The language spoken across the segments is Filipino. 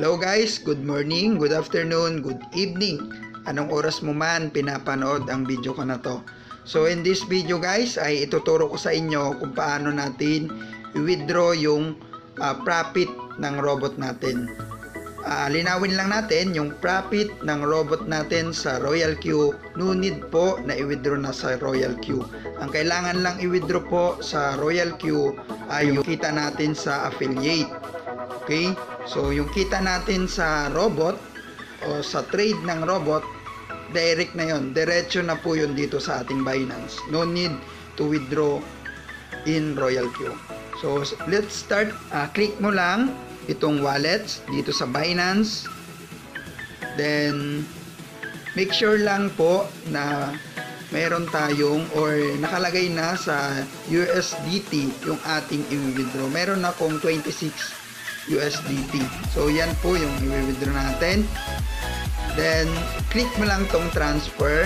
Hello guys, good morning, good afternoon, good evening. Anong oras mo man pinapanood ang video ko na to. So in this video guys ay ituturo ko sa inyo kung paano natin i-withdraw yung profit ng robot natin. Linawin lang natin yung profit ng robot natin sa Royal Q. No need po na i-withdraw na sa Royal Q. Ang kailangan lang i-withdraw po sa Royal Q ay yung kita natin sa affiliate. Okay? So yung kita natin sa robot o sa trade ng robot, direct na yon, diretso na po yun dito sa ating Binance. No need to withdraw in Royal Q. So let's start. Click mo lang itong wallets dito sa Binance. Then make sure lang po na mayroon tayong or nakalagay na sa USDT yung ating i-withdraw. Meron akong 26 USDT. So yan po yung i-withdraw natin. Then click mo lang tong transfer.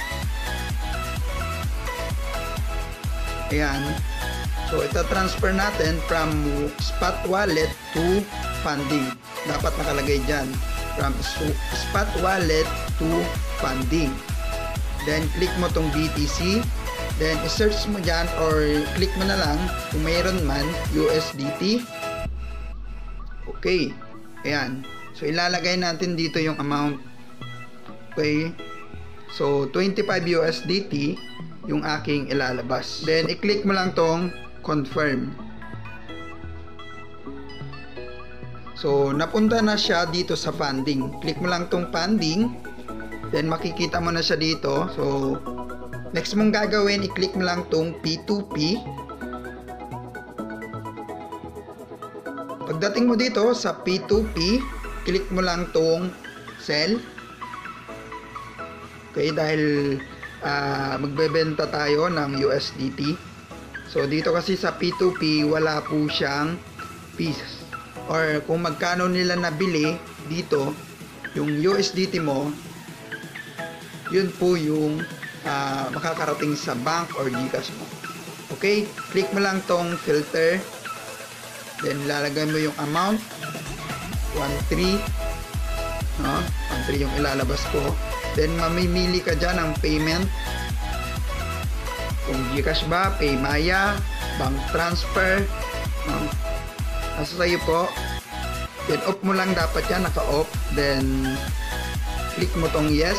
Ayan. So ito transfer natin from spot wallet to funding. Dapat nakalagay dyan. From spot wallet to funding. Then click mo tong BTC. Then search mo dyan or click mo na lang kung mayroon man USDT. Okay. Ayan. So ilalagay natin dito yung amount. Okay. So 25 USDT yung aking ilalabas. Then i-click mo lang tong confirm. So napunta na siya dito sa funding. Click mo lang tong funding. Then makikita mo na siya dito. So next mong gagawin, i-click mo lang tong P2P. Pagdating mo dito sa P2P, click mo lang tong sell. Okay, dahil magbebenta tayo ng USDT. So dito kasi sa P2P wala po siyang fees. Or kung magkano nila nabili dito, yung USDT mo, yun po yung makakarating sa bank or GCash mo. Okay, click mo lang tong filter. Then lalagay mo yung amount 1.3, no? 1.3 yung ilalabas ko. Then mamimili ka dyan ng payment. Kung GCash ba, Paymaya, bank transfer, no? Nasa sa'yo po. Then off mo lang dapat yan, naka-off. Then click mo tong yes.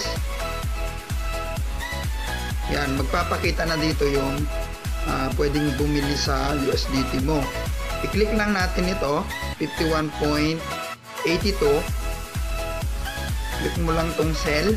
Yan, magpapakita na dito yung pwedeng bumili sa USDT mo. I-click lang natin ito, 51.82. Click mo lang tong sell.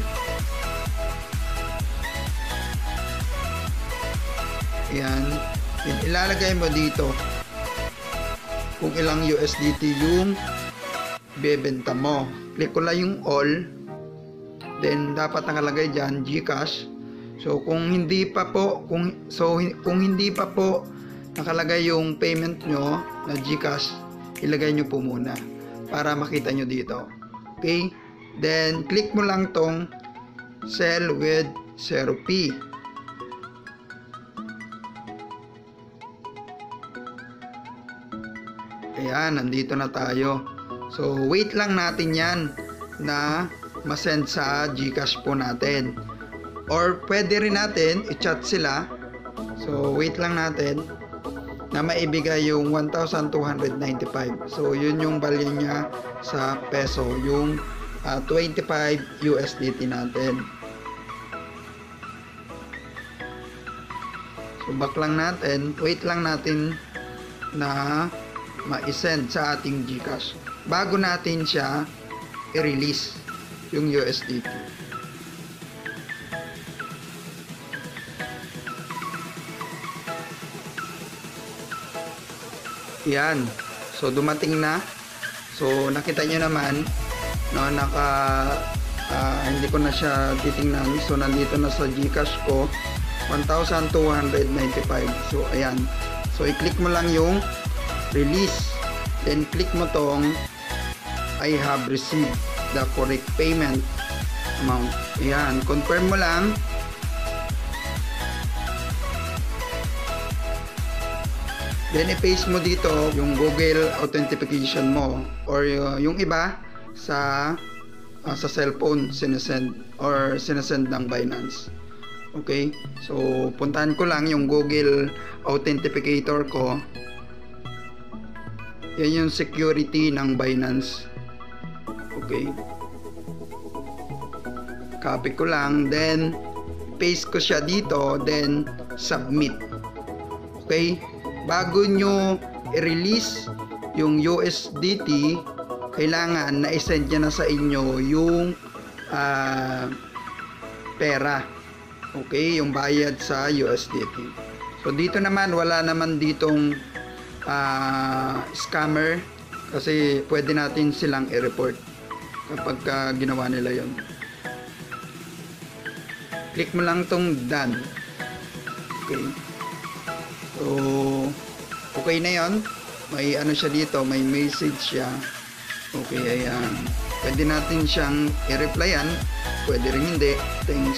Ayan. Then ilalagay mo dito kung ilang USDT yung bebenta mo. Click ko lang yung all. Then dapat nakalagay dyan GCash. So kung hindi pa po kung hindi pa po nakalagay yung payment nyo na GCash, ilagay nyo po muna para makita nyo dito. Okay? Then click mo lang tong sell with 0p. Ayan, nandito na tayo. So wait lang natin yan na masend sa GCash po natin. Or pwede rin natin i-chat sila. So wait lang natin na maibigay yung 1,295. So yun yung value niya sa peso, yung 25 USDT natin. So back lang natin, wait lang natin na ma-send sa ating GCash bago natin siya i-release yung USDT. Yan. So dumating na. So nakita nyo naman, no, hindi ko na siya titingnan. So nandito na sa GCash ko 1,295. So ayan. So i-click mo lang yung release. Then click mo tong I have received the correct payment amount. Ayan. Confirm mo lang. Then i-paste mo dito yung Google authentication mo or yung iba sa cellphone sinesend ng Binance. Okay? So, puntahan ko lang yung Google Authenticator ko. Yan yung security ng Binance. Okay. Copy ko lang, then paste ko siya dito, then submit. Okay? Bago nyo i-release yung USDT, kailangan na i-send niya na sa inyo yung pera. Okay? Yung bayad sa USDT. So, dito naman, wala naman ditong scammer, kasi pwede natin silang i-report kapag ginawa nila yon. Click mo lang tong done. Okay. So, okay na yon. May ano siya dito, may message siya. Okay, ayan. Pwede natin siyang i-replyan. Pwede rin hindi. Thanks.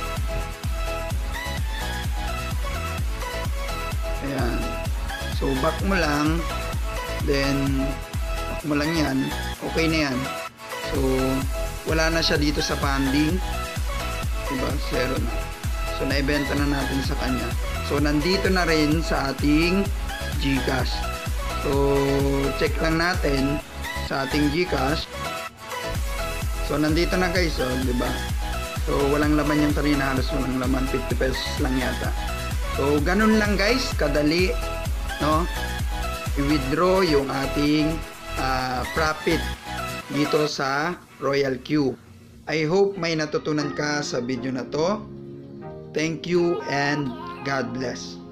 Ayan. So, back mo lang. Then, back mo lang yan. Okay na yan. So, wala na siya dito sa funding. Diba? Zero na. So, naibenta na natin sa kanya. So, nandito na rin sa ating GCash. So, check lang natin sa ating GCash. So, nandito na guys. So, diba? So, walang laman yung kanina. Halos walang laman. 50 pesos lang yata. So, ganun lang guys. Kadali. No? I-withdraw yung ating profit dito sa Royal Q. I hope may natutunan ka sa video na to. Thank you and God bless.